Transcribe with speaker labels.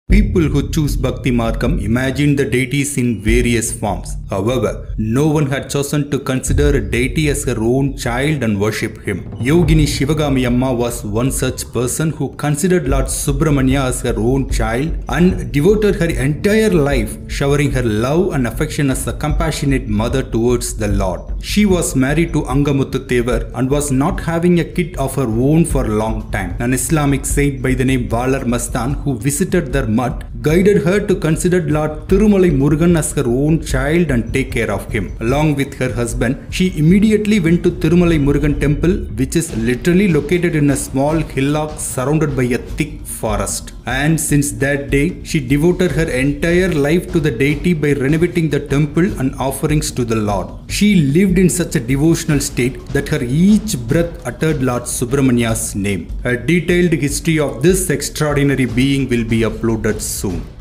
Speaker 1: People who choose Bhakti Margam imagine the deities in various forms. However, no one had chosen to consider a deity as her own child and worship him. Yogini Shivagami Amma was one such person who considered Lord Subramanya as her own child and devoted her entire life, showering her love and affection as a compassionate mother towards the Lord. She was married to Angamuthu Thevar and was not having a kid of her own for a long time. An Islamic saint by the name Valar Mastan, who visited their guided her to consider Lord Thirumalai Murugan as her own child and take care of him. Along with her husband, she immediately went to Thirumalai Murugan temple, which is literally located in a small hillock surrounded by a thick forest. And since that day, she devoted her entire life to the deity by renovating the temple and offerings to the Lord. She lived in such a devotional state that her each breath uttered Lord Subramanya's name. A detailed history of this extraordinary being will be uploaded soon.